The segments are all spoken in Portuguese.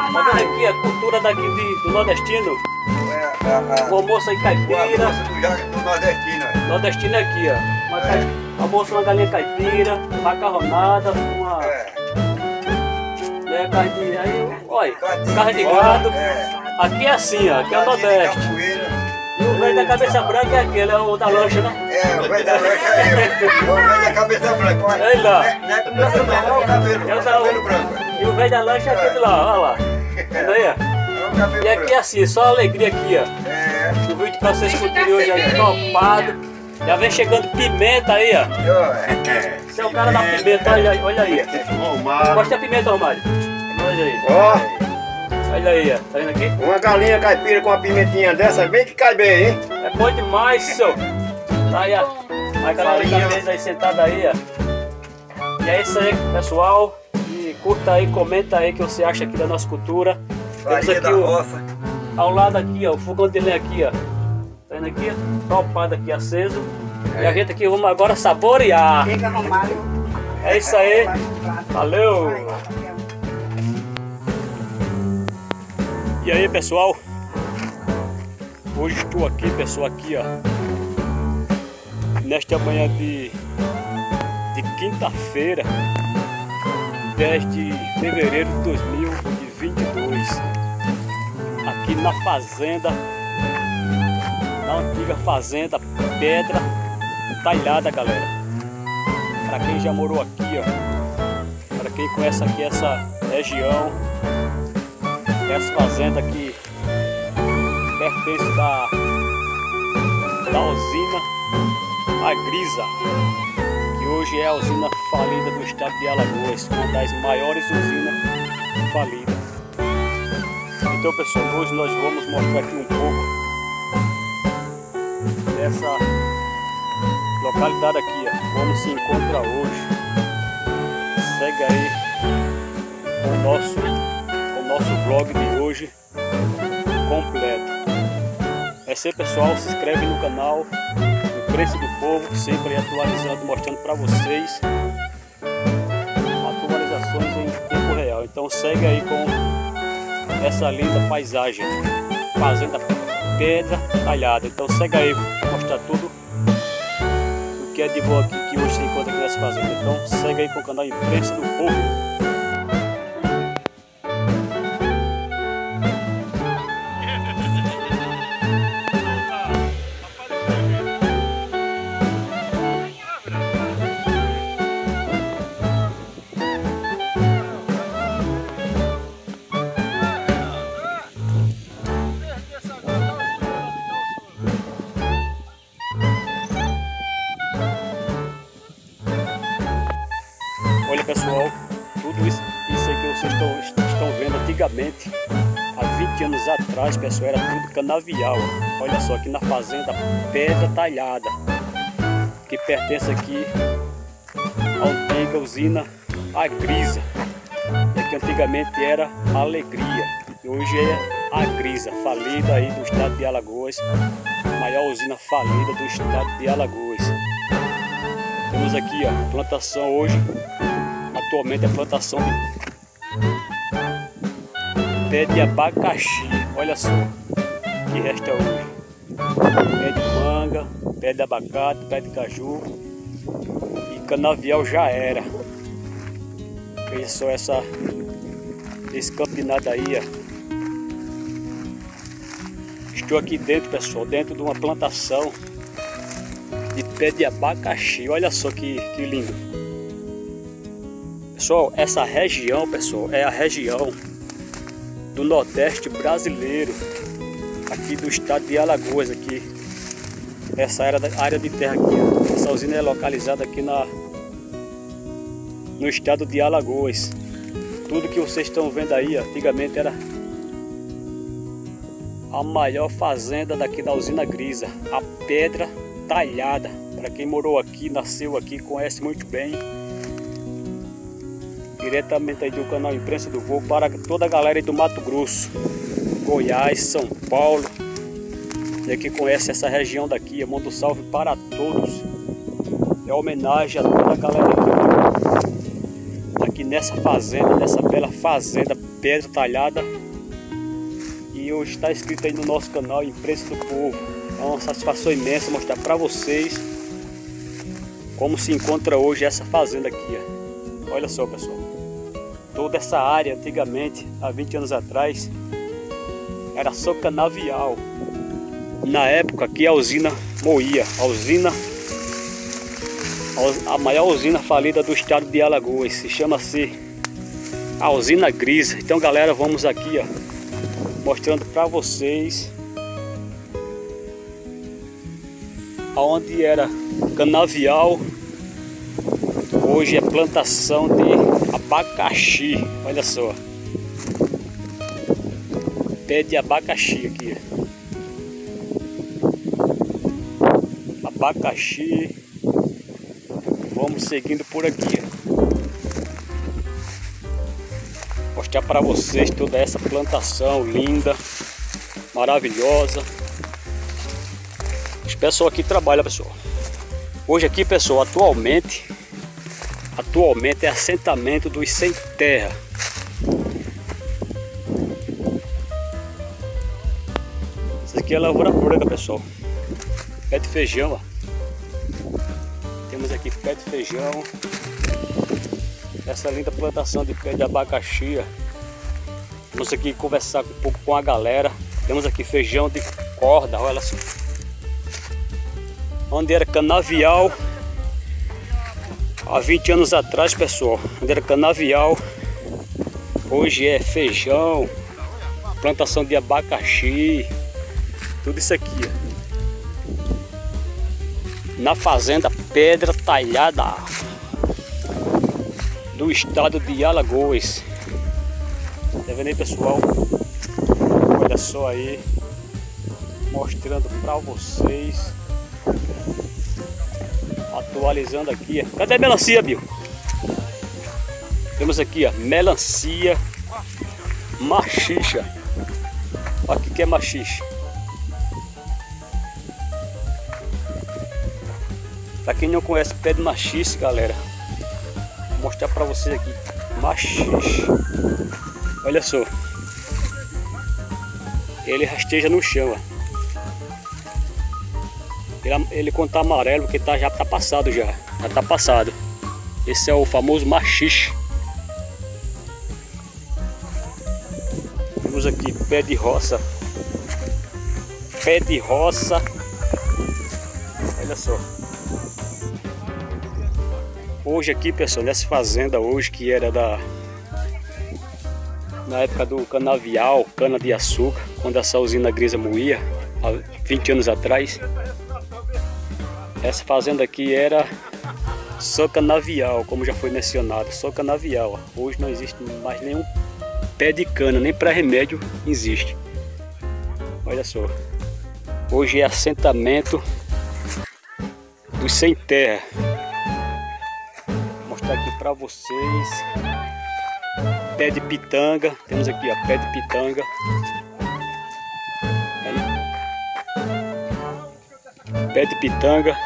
Tá vendo aqui a cultura daqui do nordestino? O almoço aí caipira. Do nordestino. Nordestino é aqui, ó. Almoço uma galinha caipira, macarronada, uma... né, carne de... Aí, olha, carne de gado. Aqui é assim, ó. Aqui é o Nordeste. E o velho da cabeça branca é aquele, é o da lancha, né? É, o velho da lancha é eu. O velho da cabeça branca. Olha lá. Não é como nosso não, olha o cabelo branco. E o velho da lancha é aquele lá, olha lá. Vendo aí, ó? E aqui é assim, só alegria aqui, ó. O vídeo pra vocês curtirem hoje aí, topado. Já vem chegando pimenta aí, ó. Esse é o cara da pimenta, olha aí. Mostra a pimenta, Romário. Olha aí. Olha aí, ó. Tá vendo aqui? Uma galinha caipira com uma pimentinha dessa, bem que cai bem, hein? É bom demais, senhor. Tá aí, ó. A galera da mesa aí sentada aí, ó. E é isso aí, pessoal. E curta aí, comenta aí o que você acha aqui da nossa cultura. Temos aqui ao lado aqui, ó, o fogão de lenha aqui, ó. Tá vendo aqui? Topado aqui, aceso. E a gente aqui vamos agora saborear. É isso aí. Valeu! E aí, pessoal? Hoje estou aqui, pessoal, aqui, ó. Nesta manhã de quinta-feira, 10 de fevereiro de 2022. Aqui na fazenda, na antiga fazenda Pedra Talhada, galera. Para quem já morou aqui, ó, para quem conhece aqui essa região, essa fazenda que pertence da usina Agrisa, que hoje é a usina falida do estado de Alagoas, uma das maiores usinas falidas. Então, pessoal, hoje nós vamos mostrar aqui um pouco dessa localidade aqui, ó, como se encontra hoje. Segue aí o nosso vlog de hoje completo. É isso aí, pessoal, se inscreve no canal O Preço do Povo, sempre atualizando, mostrando para vocês atualizações em tempo real. Então segue aí com essa linda paisagem, fazenda Pedra Talhada. Então segue aí, mostrar tudo o que é de bom aqui que hoje se encontra aqui nessa fazenda. Então segue aí com o canal Imprensa do Povo. Olha, pessoal, tudo isso aí que vocês estão vendo antigamente, há 20 anos atrás, pessoal, era tudo canavial. Olha só, aqui na fazenda Pedra Talhada, que pertence aqui à antiga usina Agrisa, que antigamente era Alegria, e hoje é Agrisa, falida aí do estado de Alagoas, a maior usina falida do estado de Alagoas. Temos aqui, ó, plantação hoje. Atualmente é plantação de pé de abacaxi. Olha só que resta hoje. Pé de manga, pé de abacate, pé de caju e canavial já era. Veja só esse campinado aí, ó. Estou aqui dentro, pessoal, dentro de uma plantação de pé de abacaxi. Olha só que lindo. Pessoal, essa região, pessoal, é a região do Nordeste brasileiro, aqui do estado de Alagoas, aqui. Essa área de terra aqui, ó. Essa usina é localizada aqui no estado de Alagoas. Tudo que vocês estão vendo aí, ó, antigamente era a maior fazenda daqui da usina Agrisa, a Pedra Talhada. Para quem morou aqui, nasceu aqui, conhece muito bem. Diretamente aí do canal Imprensa do Povo para toda a galera aí do Mato Grosso, Goiás, São Paulo, e que conhece essa região daqui. Eu mando um salve para todos. É homenagem a toda a galera aqui nessa fazenda, nessa bela fazenda Pedra Talhada. E hoje está inscrito aí no nosso canal Empresa do Povo. É uma satisfação imensa mostrar para vocês como se encontra hoje essa fazenda aqui, ó. Olha só, pessoal, toda essa área antigamente, há 20 anos atrás, era só canavial. Na época aqui a usina moía, a maior usina falida do estado de Alagoas, se chama-se a usina Grisa. Então, galera, vamos aqui, ó, mostrando para vocês aonde era canavial, hoje é plantação de abacaxi. Olha só, pé de abacaxi aqui, abacaxi. Vamos seguindo por aqui, mostrar para vocês toda essa plantação linda, maravilhosa. Os pessoal aqui trabalham, pessoal. Hoje aqui, pessoal, atualmente é assentamento dos sem terra. Isso aqui é lavoura branca, pessoal. Pé de feijão, ó. Temos aqui pé de feijão. Essa linda plantação de pé de abacaxi. Vamos aqui conversar um pouco com a galera. Temos aqui feijão de corda, olha só. Onde era canavial há 20 anos atrás, pessoal. Onde era canavial, hoje é feijão, plantação de abacaxi, tudo isso aqui, ó. Na fazenda Pedra Talhada do estado de Alagoas. Tá vendo aí, pessoal? Olha só aí, mostrando para vocês, atualizando aqui. Cadê a melancia, Bill? Temos aqui, ó, melancia machixa. Olha o que é machixa. Para quem não conhece pé de machixe, galera, vou mostrar para vocês aqui. Machixe. Olha só. Ele rasteja no chão, ó. Ele quando tá amarelo, porque já tá passado já tá passado. Esse é o famoso machixe. Temos aqui pé de roça. Pé de roça. Olha só. Hoje aqui, pessoal, nessa fazenda hoje, que era na época do canavial, cana de açúcar, quando essa usina Grisa moía, há 20 anos atrás. Essa fazenda aqui era só canavial, como já foi mencionado, só canavial. Hoje não existe mais nenhum pé de cana, nem para remédio existe. Olha só. Hoje é assentamento dos sem terra. Vou mostrar aqui para vocês. Pé de pitanga. Temos aqui, ó, pé de pitanga. Pé de pitanga.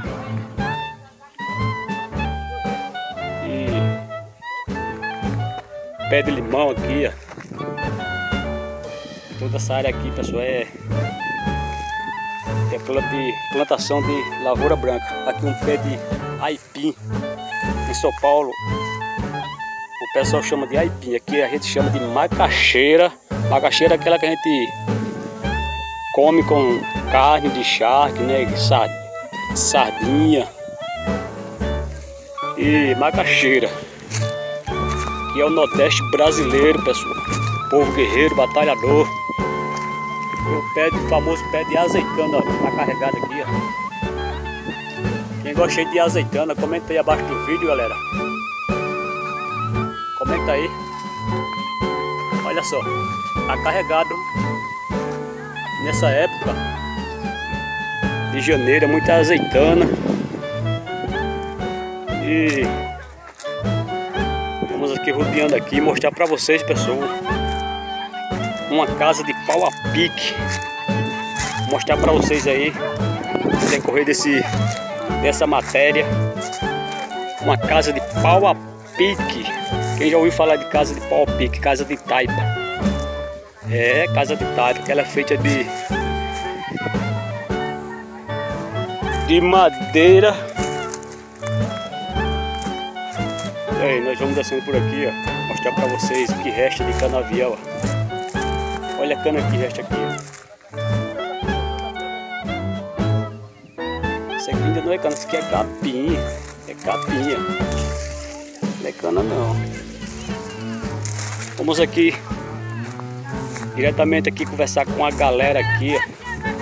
E pé de limão aqui, ó. Toda essa área aqui, pessoal, é plantação de lavoura branca. Aqui um pé de aipim. Em São Paulo o pessoal chama de aipim. Aqui a gente chama de macaxeira. Macaxeira é aquela que a gente come com carne de charque, né? Sardinha e macaxeira. Que é o Nordeste brasileiro, pessoal. Povo guerreiro, batalhador. E o famoso pé de azeitona, ó, tá carregado aqui, ó. Quem gosta de azeitona, comenta aí abaixo do vídeo, galera. Comenta aí. Olha só, tá carregado nessa época de janeiro, muita azeitona. E vamos aqui rodeando aqui, mostrar para vocês, pessoal, uma casa de pau a pique. Vou mostrar para vocês aí no decorrer dessa matéria, uma casa de pau a pique. Quem já ouviu falar de casa de pau-pique, casa de taipa? É, casa de taipa, que ela é feita de madeira. E aí, nós vamos descendo por aqui, ó, mostrar pra vocês o que resta de canavial, ó. Olha a cana que resta aqui, ó. Isso aqui ainda não é cana, isso aqui é capim. É capinha. Não é cana não. Vamos aqui diretamente aqui conversar com a galera aqui, ó.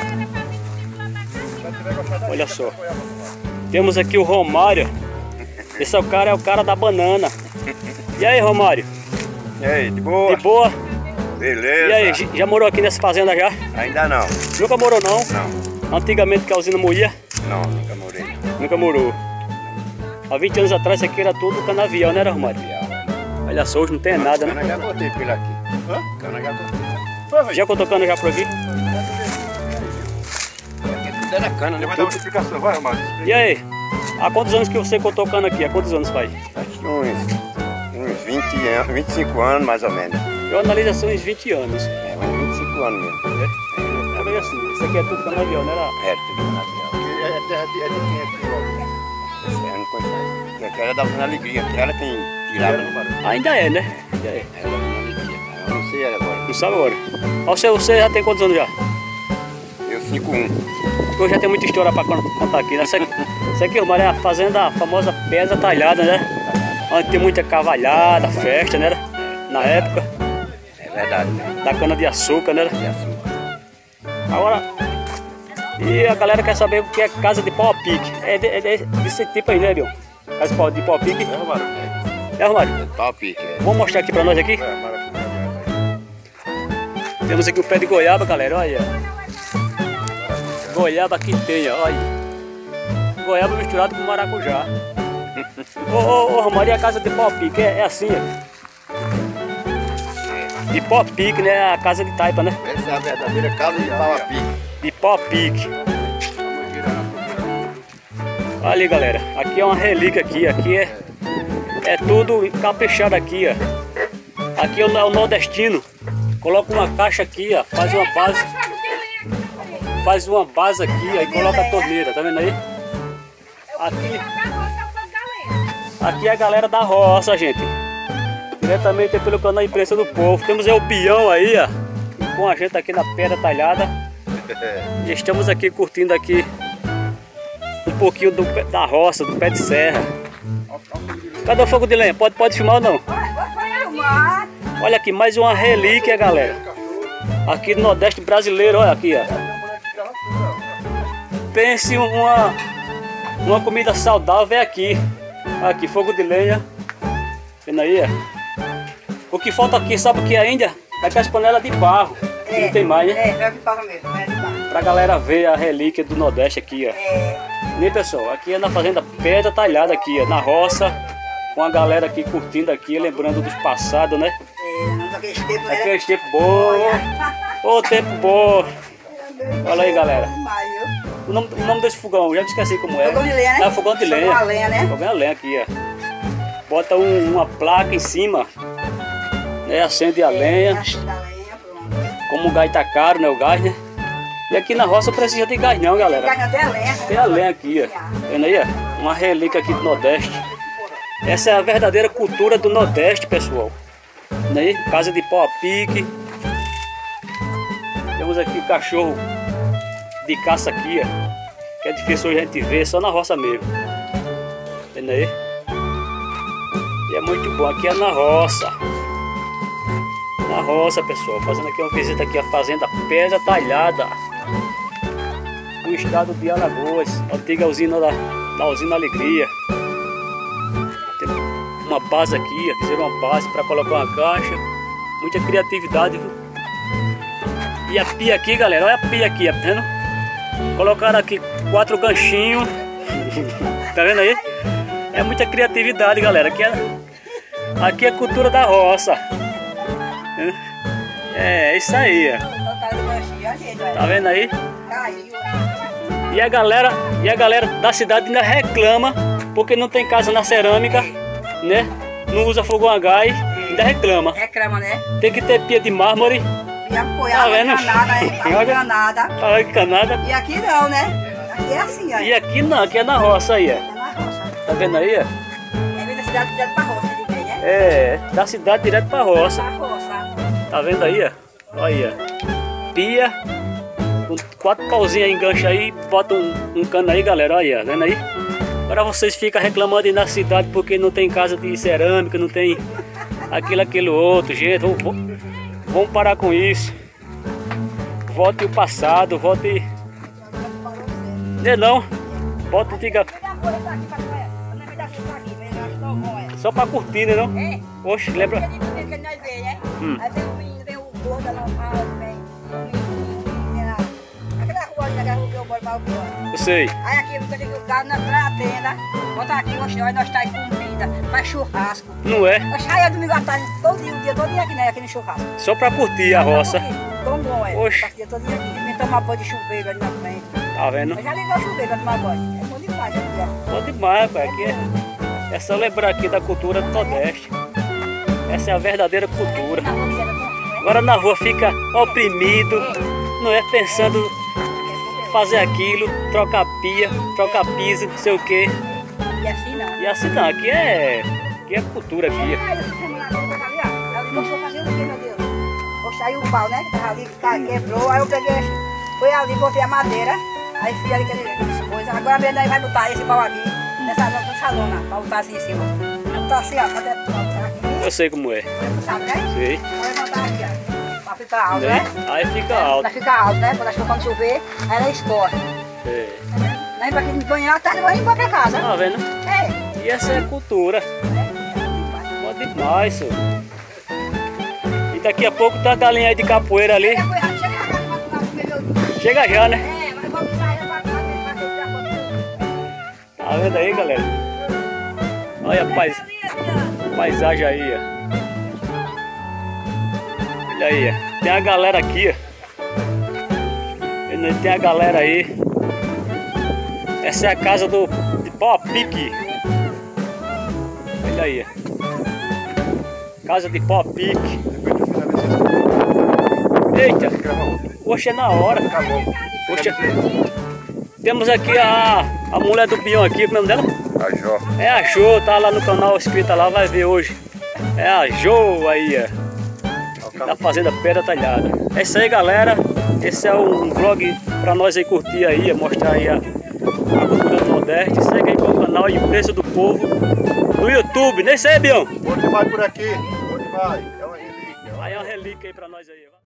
Olha só. Temos aqui o Romário. Esse é o cara da banana. E aí, Romário? E aí, de boa? De boa? Beleza. E aí, já morou aqui nessa fazenda já? Ainda não. Nunca morou não? Não. Antigamente que a usina moía? Não, nunca morei. Nunca morou. Há 20 anos atrás isso aqui era tudo canavial, né, Romário? Olha só, hoje não tem nada, né? Cana já cortei por aqui. Hã? Cana já cortei. Já cortou cana já por aqui? Aqui tudo era cana, né? Vai dar uma explicação, vai, Romário. E aí? Há quantos anos que você cortou cana aqui? Há quantos anos faz? Acho que uns 20 anos, 25 anos mais ou menos. Eu analiso assim uns 20 anos. É, uns 25 anos mesmo. É bem assim, isso aqui é tudo canavial, né? É, tudo canavial. É terra de quem aqui logo. Eu não conheço. Aqui era da Zona Alegria, aqui ela tem tirada no barulho. Ainda é, né? Ainda é. Era da Zona Alegria. Eu não sei agora. Não sabe agora. Você já tem quantos anos já? Eu 5'1". Eu já tenho muita história para contar aqui, né? Isso aqui, Romário, é a fazenda, a famosa pedra talhada, né? Onde tem muita cavalhada, festa, né? Na época. É verdade, né? Da cana de açúcar, né? De açúcar. Agora, e a galera quer saber o que é casa de pau a pique. É desse tipo aí, né, Leon? Casa de pau a pique. É, Romário? É, Romário? Pau a pique, é. Vamos mostrar aqui pra nós aqui. Temos aqui o pé de goiaba, galera, olha. Goiaba que tem, olha. Goiaba misturado com maracujá. Ô, Romário, e a casa de pau a pique é assim, ó. De pau a pique, né? A casa de taipa, né? Essa é a verdadeira casa de pau a pique. De pau a pique. Olha ali, galera. Aqui é uma relíquia aqui. Aqui é tudo caprichado aqui, ó. Aqui é o nordestino. Coloca uma caixa aqui, ó. Faz uma base. Faz uma base aqui, aí coloca a torneira. Tá vendo aí? Aqui é a galera da roça, gente. Diretamente pelo canal Imprensa do Povo. Temos aí o peão aí, ó. Com a gente aqui na pedra talhada. E estamos aqui curtindo aqui um pouquinho da roça, do pé de serra. Cadê o fogo de lenha? Pode filmar ou não? Olha aqui, mais uma relíquia, galera. Aqui no Nordeste brasileiro, olha aqui, ó. Pense uma comida saudável é aqui. Aqui, fogo de lenha. Vendo aí, ó. O que falta aqui, sabe o que é ainda? Aquelas panelas de barro. Que não tem mais, né? É de barro mesmo, é de barro. Pra galera ver a relíquia do Nordeste aqui, ó. Né, pessoal? Aqui é na fazenda Pedra Talhada aqui, ó. Na roça. Com a galera aqui curtindo aqui, lembrando dos passados, né? Naqueles tempos Aqueles tempos bons. Ô, tempo bom. Olha aí, galera. O nome desse fogão, já me esqueci como é. Fogão de lenha, né? É, fogão de lenha. Fogão a lenha, né? Fogão a lenha aqui, ó. Bota uma placa em cima, né? Acende a lenha. Como o gás tá caro, né? O gás, né? E aqui na roça precisa de gás não, galera. Tem a lenha. Tem a lenha aqui, ó. Vendo aí, ó? Uma relíquia aqui do Nordeste. Essa é a verdadeira cultura do Nordeste, pessoal. Né? Casa de pau a pique. Temos aqui o cachorro de caça aqui, ó. Que é difícil hoje a gente ver, só na roça mesmo. Vendo aí? E é muito bom, aqui é na roça. Na roça, pessoal. Fazendo aqui uma visita aqui à fazenda Pedra Talhada. No estado de Alagoas. Antiga usina da usina Alegria. Tem uma base aqui, fizeram uma base para colocar uma caixa. Muita criatividade, viu? E a pia aqui, galera, olha a pia aqui, tá vendo? Colocaram aqui 4 ganchinhos. Tá vendo aí? É muita criatividade, galera. Aqui é cultura da roça. É isso aí, ó. Tá vendo aí? E a galera da cidade ainda reclama porque não tem casa na cerâmica, né? não usa fogão a gás, ainda reclama. Reclama, né? Tem que ter pia de mármore. E apoiar a encanada, Olha que canada. E aqui não, né? Aqui é assim, ó. E aqui não, aqui é na roça aí, ó. É na roça. Tá vendo aí, ó? É vem da cidade direto pra roça, ele vem, né? É, da cidade direto pra roça. Pra roça. Tá vendo aí, ó? Olha aí, ó. Pia, com 4 pauzinhos aí, engancha aí, bota um cano aí, galera, olha aí, ó. Vendo aí? Agora vocês ficam reclamando aí na cidade porque não tem casa de cerâmica, não tem aquilo outro, gente. Vamos parar com isso. Volte o passado, volte. Não é não. Bota antiga. Só pra curtir, né não? É. Oxe, lembra? Aí vem o menino, vem o gordo da normal, vem o menino, aquela rua que eu moro mal. Eu sei. Aí aqui eu tenho o carro na tenda, botar aqui, hoje nós tá em comida, faz churrasco. Não é? Nós saímos domingo à tarde, todo dia aqui, né? Aqui no churrasco. Só pra curtir a roça. Tão bom, é. Oxe. Passei todo dia aqui. Vem tomar banho de chuveiro ali na frente. Tá vendo? Eu já liguei o chuveiro pra tomar banho. É bom demais aqui, ó. Bom demais, pai. Aqui é só lembrar aqui da cultura do Nordeste. Essa é a verdadeira cultura. Agora na rua fica oprimido, não é pensando fazer aquilo, trocar pia, trocar piso, não sei o que. E assim não. E assim não, aqui é cultura aqui. Aí essa semana ali gostou de fazer o quê, meu Deus? Poxa, aí o pau, né? Que tava ali, quebrou, aí eu peguei, fui ali, botei a madeira, aí fui ali aquelas coisas. Agora a menina vai botar esse pau aqui, nessa salona, pra botar assim em cima. Vai botar assim, ó, pra botar aqui. Eu sei como é. Você sabe, né? Sei. Vai botar aqui, ó, pra ficar alto, né? Aí fica alto. Pra ficar alto, né? Quando chover, aí ela escorre. É. Né? Pra quem banhar à tarde, vai embora pra casa. Tá vendo? É. E essa é a cultura. Bom demais, senhor. E daqui a pouco tá a galinha aí de capoeira ali. Chega já, né? É, mas eu vou sair pra casa. Tá vendo aí, galera? Olha a paisagem aí, ó. Olha aí, ó. Tem a galera aqui, ó. Tem a galera aí. Essa é a casa de pau a pique. Olha aí, ó. Casa de pau a pique. Eita! Oxe, é na hora. Oxe. Temos aqui a mulher do peão aqui, como é o nome dela? A Jó. É a Jô, tá lá no canal inscrita lá, vai ver hoje. É a Jô aí, ó. Da Fazenda Pedra Talhada. É isso aí, galera. Esse é um vlog pra nós aí curtir aí, mostrar aí a cultura do Nordeste. Segue aí com o canal Imprensa do Povo no YouTube. Nem sei, Bião. Onde vai por aqui? Onde vai? É uma relíquia. Aí é uma relíquia aí pra nós aí.